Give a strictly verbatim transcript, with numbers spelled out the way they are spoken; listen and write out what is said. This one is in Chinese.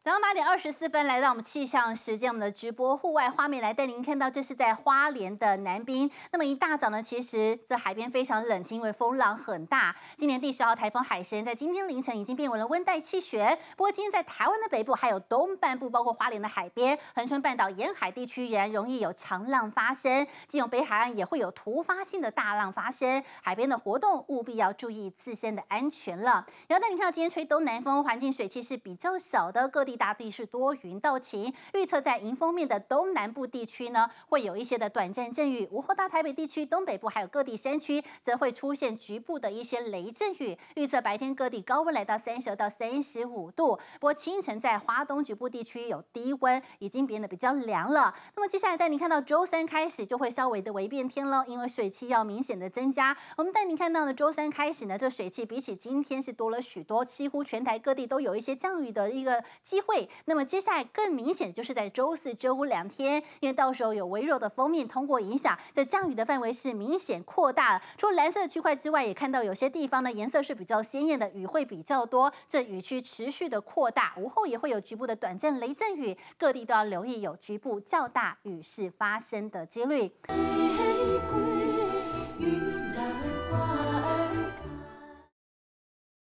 早上八点二十四分，来到我们气象时间，我们的直播户外画面来带您看到，这是在花莲的南滨。那么一大早呢，其实这海边非常冷清，因为风浪很大。今年第十号台风海参在今天凌晨已经变为了温带气旋。不过今天在台湾的北部还有东半部，包括花莲的海边、恒春半岛沿海地区，仍然容易有长浪发生。基隆北海岸也会有突发性的大浪发生，海边的活动务必要注意自身的安全了。然后带你看到今天吹东南风，环境水汽是比较少的，各地大地是多云到晴，预测在迎风面的东南部地区呢，会有一些的短暂阵雨。午后到台北地区、东北部还有各地山区，则会出现局部的一些雷阵雨。预测白天各地高温来到三十到三十五度，不过清晨在华东局部地区有低温，已经变得比较凉了。那么接下来带您看到周三开始就会稍微的微变天了，因为水汽要明显的增加。我们带您看到的周三开始呢，这水汽比起今天是多了许多，几乎全台各地都有一些降雨的一个机会。那么接下来更明显就是在周四、周五两天，因为到时候有微弱的锋面通过影响，这降雨的范围是明显扩大了。除了蓝色的区块之外，也看到有些地方呢颜色是比较鲜艳的，雨会比较多，这雨区持续的扩大，午后也会有局部的短暂雷阵雨，各地都要留意有局部较大雨势发生的几率。